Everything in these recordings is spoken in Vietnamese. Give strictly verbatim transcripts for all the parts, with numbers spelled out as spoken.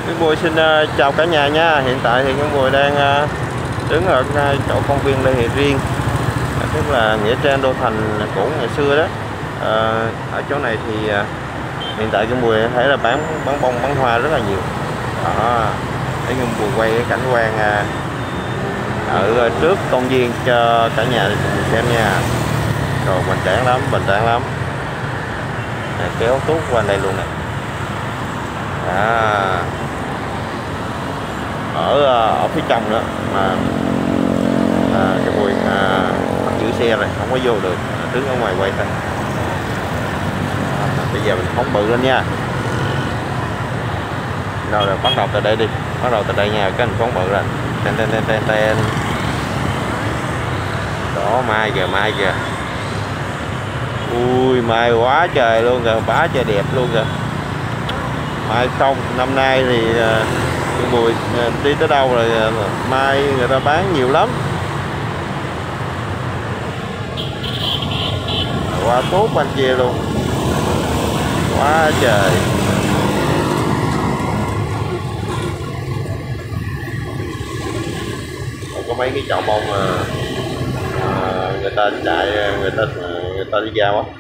Cái Bùi xin uh, chào cả nhà nha. Hiện tại thì cái Bùi đang uh, đứng ở uh, chỗ công viên Lê Thị Riêng, uh, tức là nghĩa trang Đô Thành cũ ngày xưa đó. Uh, ở chỗ này thì uh, hiện tại cái Bùi thấy là bán bán bông bán hoa rất là nhiều. Đó, để cái Bùi quay cái cảnh quan uh, ở uh, trước công viên cho cả nhà cùng xem nha. Rồi hoành tráng lắm, hoành tráng lắm. Này, kéo tuốt qua đây luôn nè. À, ở ở phía trong nữa mà à, cái Bùi à, bắt giữ xe rồi không có vô được, đứng ở ngoài quay thôi. À, bây giờ mình phóng bự lên nha. Rồi, rồi bắt đầu từ đây đi, bắt đầu từ đây nha, cái mình phóng bự lên. Tên tên tên tên tên. Đó, mai kìa, mai kìa. Ui, mai quá trời luôn kìa, bá trời đẹp luôn kìa. Mai không, năm nay thì cái Bùi đi tới đâu rồi mai người ta bán nhiều lắm. Qua tốt bên kia luôn, quá trời. Có mấy cái chậu bông mà à, người ta chạy, người ta người ta đi giao á.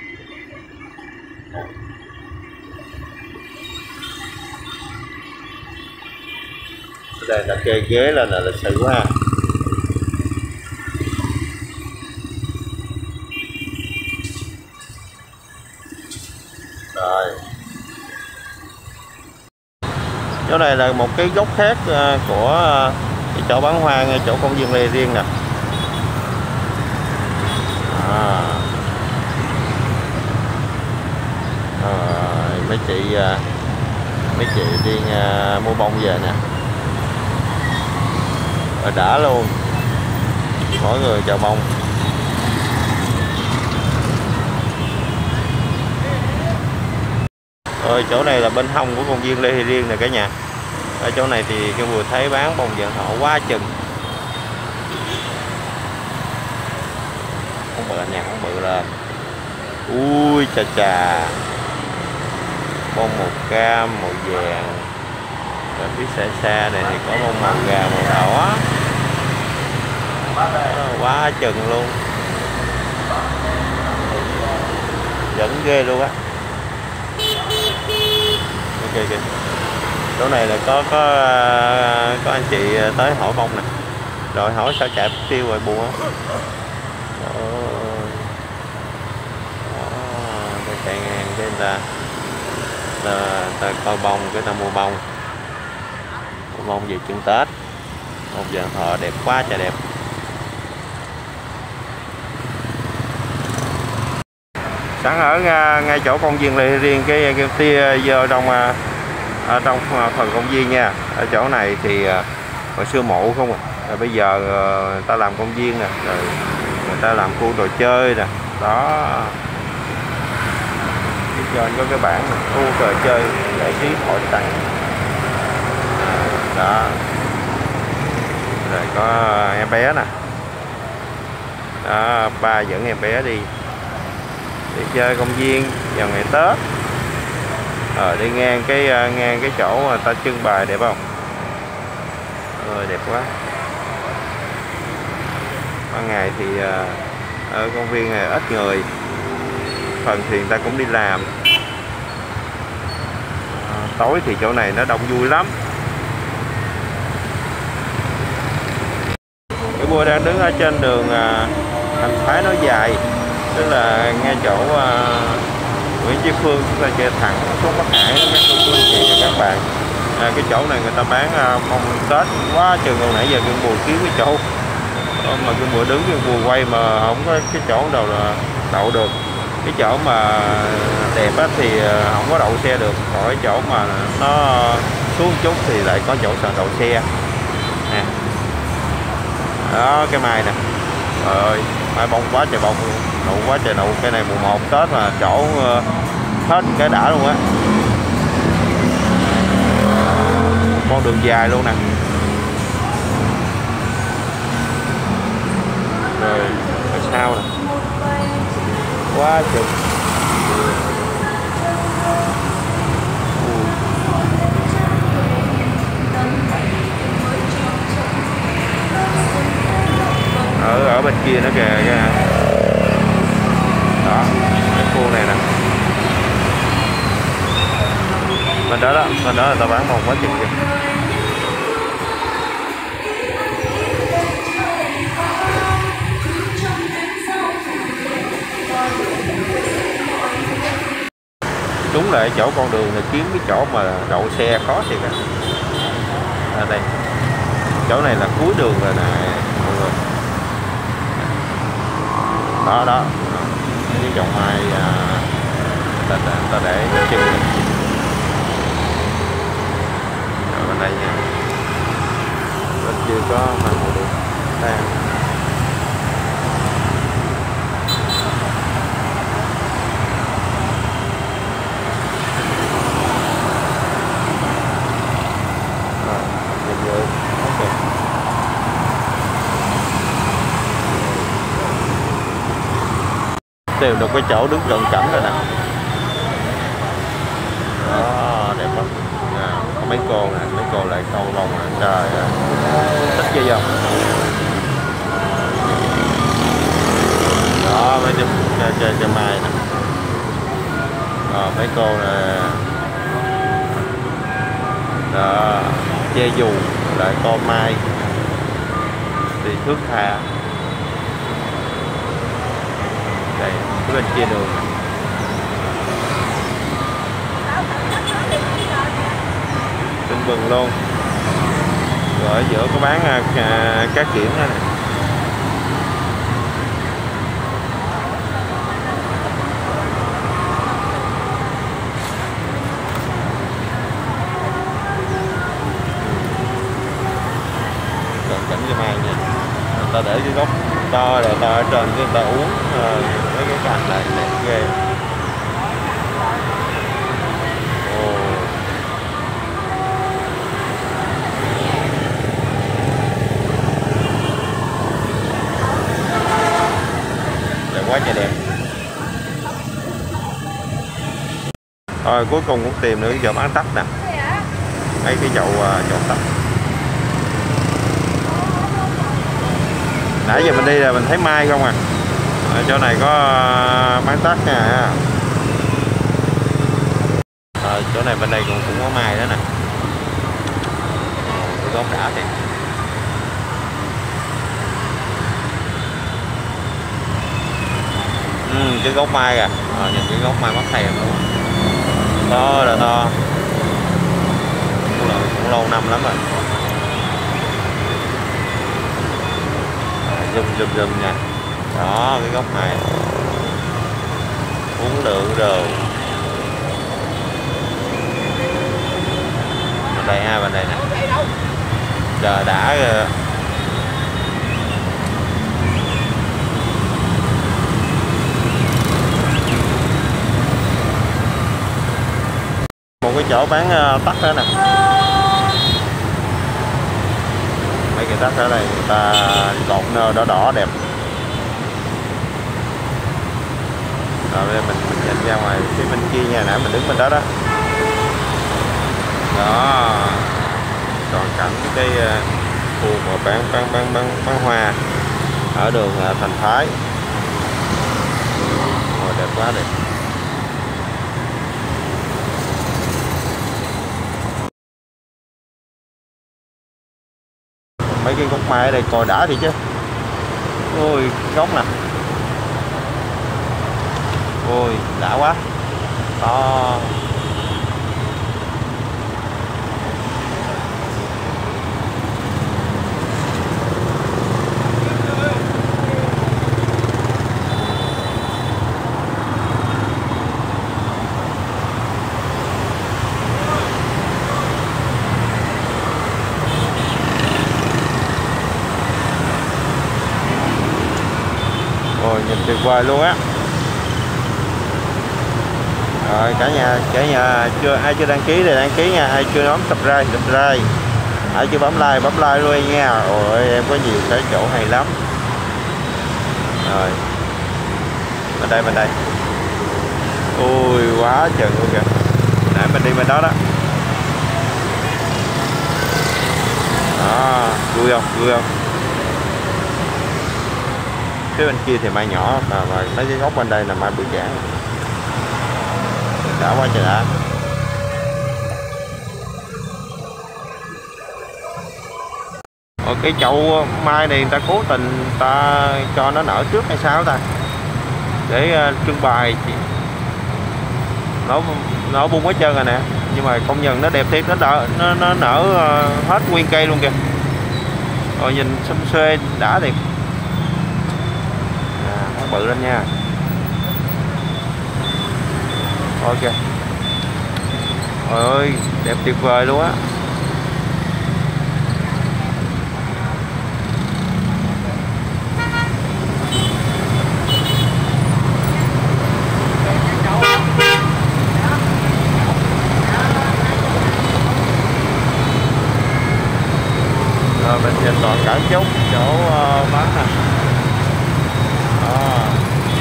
Đây là kê ghế lên là lịch sự quá ha. Rồi, chỗ này là một cái góc khác của cái chỗ bán hoa ngay chỗ công viên Lê Riêng nè. À, à, mấy chị mấy chị đi uh, mua bông về nè. Rồi đã luôn, mỗi người chào bông. Rồi chỗ này là bên hông của công viên Lê Thị Riêng nè cả nhà. Ở chỗ này thì cái Bùi thấy bán bông vàng thọ quá chừng. Không bự nha, không bự lên. Ui chà chà, bông màu cam, màu vàng. Rồi phía xa xa này thì có bông màu gà, màu đỏ. Quá chừng luôn, vẫn ghê luôn á. Ok kìa, chỗ này là có có có anh chị tới hỏi bông nè, rồi hỏi sao chạy tiêu rồi buồn á. Cái chạy ngang cái người ta, ta, ta coi bông cái ta mua bông, mua bông về chưng Tết. Bông vàng thọ đẹp quá trời đẹp. Sẵn ở ngay chỗ công viên Lê Thị Riêng cái cái tia giờ trong ở trong phần công viên nha. Ở chỗ này thì hồi xưa mộ không à, rồi bây giờ người ta làm công viên nè, rồi người ta làm khu trò chơi nè. Đó, phía trên có cái bảng khu trò chơi giải trí hội tặng. Đó, rồi có em bé nè. Đó, ba dẫn em bé đi đi chơi công viên vào ngày Tết. Ờ, đi ngang cái ngang cái chỗ mà ta trưng bày đẹp không? Ơi đẹp quá. Ban ngày thì ở công viên này ít người, phần thì người ta cũng đi làm. À, tối thì chỗ này nó đông vui lắm. Cái Bùi đang đứng ở trên đường Thành Thái Nối Dài, tức là ngay chỗ uh, Nguyễn Chí Phương, chúng ta chạy thẳng xuống Bắc Hải đó các cô anh chị và các bạn. À, cái chỗ này người ta bán uh, bông Tết quá chừng luôn. Nãy giờ cái Bùi kiếm cái chỗ đó, mà cái Bùi đứng cái Bùi quay mà không có cái chỗ đâu là đậu được. Cái chỗ mà đẹp á thì không có đậu xe được, còn cái chỗ mà nó xuống chút thì lại có chỗ sàn đậu xe nè. Đó, cái mai nè, rồi mai bông quá trời bông luôn, nụ quá trời nụ. Cái này mùa một Tết mà chỗ uh, hết cái đã luôn á. Con đường dài luôn nè. Rồi ở sau nè, quá chừng. kia nữa kìa, kìa. Đó cái khu này nè, bên đó đó, bên đó là tao bán một quá chừng kìa. Đúng là chỗ con đường này kiếm cái chỗ mà đậu xe khó thiệt á. À đây, chỗ này là cuối đường rồi nè mọi người. Đó đó, cái trồng mai à, ta, ta, ta để cái chân này. Ở bên đây nha, bên kia có mai màu đường đang. Tìm được cái chỗ đứng cận cảnh rồi nè. Đó, đẹp lắm. À, có mấy cô nè, mấy cô lại câu vòng nè. Trời ơi, thích chưa không? Đó, mấy chùm chơi chơi mai nè. Đó, mấy cô nè. Đó, che dù lại con mai thì thước tha. Đây, cái bên kia đường tưng bừng luôn. Rồi ở giữa có bán à, cá kiểm đó này. Còn cảnh cái mai nha, người ta để cái gốc to rồi ta ở trên cái người ta uống uh, mấy cái cành này đẹp ghê. Ồ. Đẹp quá trời đẹp. Rồi cuối cùng cũng tìm được cái chậu bán tách nè, mấy cái chậu uh, chậu tách. Nãy giờ mình đi là mình thấy mai không à. Ở chỗ này có bán tắt nha. Ở chỗ này bên đây cũng cũng có mai đó nè. Cái gốc đã thiệt. Ừ, cái gốc mai à. À, nhìn cái gốc mai mắt thèm luôn. To là to. Cũng, là, cũng lâu năm lắm rồi. Zoom zoom zoom nha. Đó, cái gốc này uống lượng rồi. Bên đây ha, bên đây nè. Trời đã rồi. Một cái chỗ bán uh, tắt đó nè. Mấy cái tắt ở đây người ta cột đỏ đỏ đẹp. Rồi mình, mình nhìn ra ngoài phía bên kia nha, nãy mình đứng bên đó đó. Đó, còn cảnh cái uh, khu mà bán bán bán bán bán hoa ở đường uh, Thành Thái. Ôi đẹp quá đẹp. Mấy cái gốc mai ở đây coi đã thì chứ. Ôi gốc nè. Ôi đã quá. To. Ôi nhìn tuyệt vời luôn á. Rồi cả nhà, cả nhà chưa ai chưa đăng ký thì đăng ký nha, ai chưa bấm subscribe subscribe, ai chưa bấm like bấm like luôn nha. Ôi em có nhiều cái chỗ hay lắm. Rồi bên đây bên đây. Ui quá trời luôn kìa. Nãy mình đi bên đó đó. Đó vui không, vui không. phía bên kia thì mai nhỏ, mà, mà mấy cái gốc bên đây là mai bự chảng. Đã quá trời đã. Ở cái chậu mai này người ta cố tình ta cho nó nở trước hay sao ta, để uh, trưng bày chị. Nó nó bung hết trơn rồi nè, nhưng mà công nhận nó đẹp thiệt, nó đỡ, nó, nó nở uh, hết nguyên cây luôn kìa. Rồi nhìn xum xuê đã thiệt. À, nó bự lên nha. Ok. Trời ơi, đẹp tuyệt vời luôn á. Rồi bên trên toàn cả chốt chỗ uh, bán nè. Đó.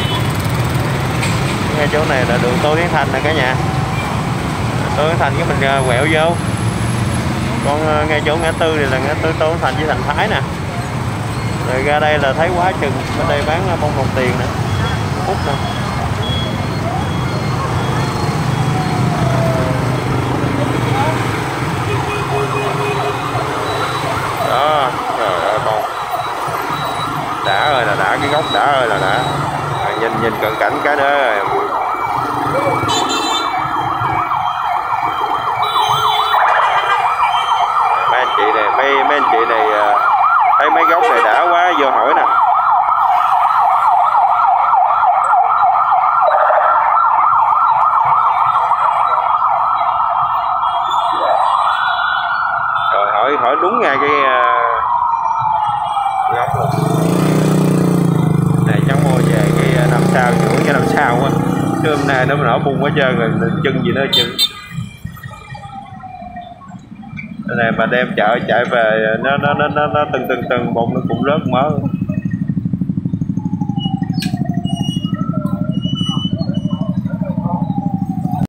Ngay chỗ này là đường Tô Hiến Thành nè cả nhà. Tô Hiến Thành cái mình uh, quẹo vô. Còn uh, ngay chỗ ngã tư này là ngã tư Tô Hiến Thành với Thành Thái nè. Rồi ra đây là thấy quá chừng, bên đây bán uh, bông đồng tiền nè, Phúc nè. Đó, trời ơi bông đã ơi là đã, cái gốc đã ơi là đã. À, nhìn nhìn cận cảnh cái nữa rồi. Mấy anh chị này, mấy mấy anh chị này thấy mấy gốc này đã quá vô hỏi nè. Rồi hỏi hỏi đúng ngay cái góc luôn. Này cháu mua về cái năm sao, giữa cái năm sao á, chứ hôm nay nó nở bung hết trơn rồi, chân gì nó chân. Cái này mà đem chợ chạy về nó nó nó nó, nó từng từng từng bụng nó cũng rớt mớ.